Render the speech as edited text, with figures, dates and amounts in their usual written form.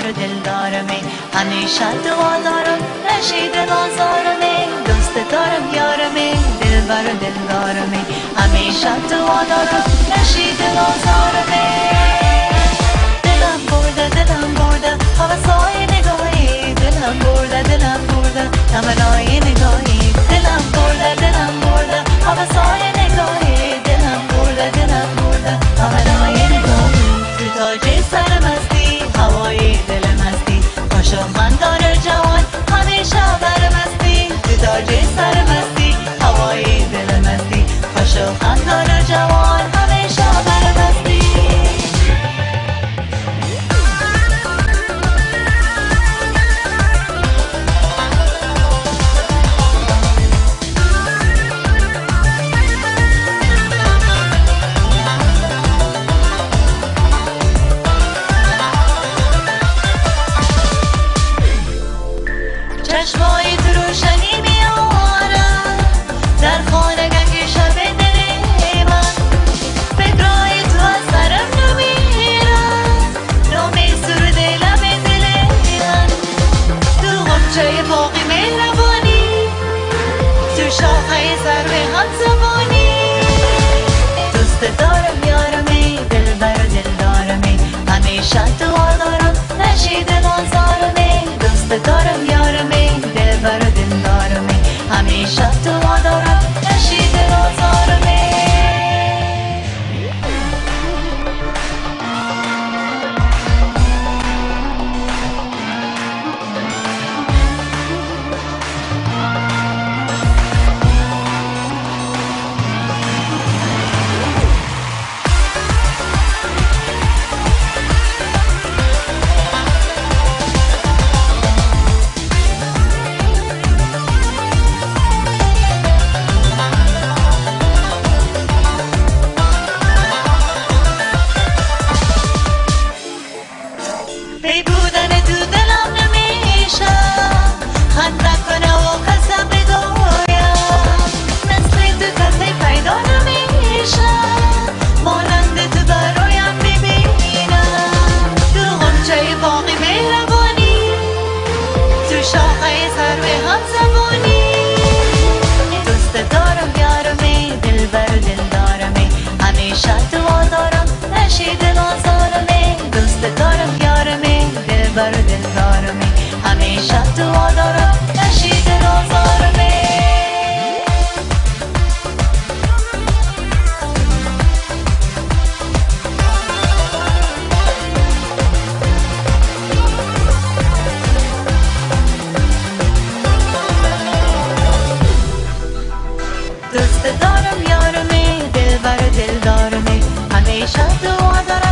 دلبر و دلدارمه، همیشه دعا دارم نشید نازارمه. دوست دارم یارمه، دلبر و دلدارمه، همیشه دعا دارم نشید نازارمه. دلم برده هوسای نگاهی، دلم برده تمنای نگاهی. دلم برده هوسای نگاهی، دلم برده تمنای نگاهی. تو تاج سر مستی، هوای دل مستی، خوش و خندان جوان همیشه برمستی. تو تاج سر مستی، هوای دل مستی، خوش و خندان جوان همیشه برمستی. چشمای تو روشنی میارم در خانگی شب دل من، فکرای تو از سرم نمیرم، نامی سرود لب دل من. تو غنچه باغی مهربانی، تو شاخه سرو همزبانی. دوست دارم یارمی، دلبر و دلدارمی، همیشه دعا دارم نشید نازارمی. دوست دارم یارمی، دلبر و دلدارمی، همیشه دعا دارم نشید نازارمی. بی بودن تو دلم نمیشه، خنده کنه و قصه بگویم. مثل تو کسی پیدا نمیشه، مانند تو برایم ببینم. تو غنچه باغی مهربانی، تو شاخه سرو همزبانی. دوست دارم یارمی، دلبر و دلدارمی، همیشه دعا دارم نشید نازارمی. دوست دارم یارمی، دلبر و دلدارمی، همیشه دعا دارم نشید نازارمی. دوست دارم یارمی، دلبر و دلدارمی، همیشه دعا دارم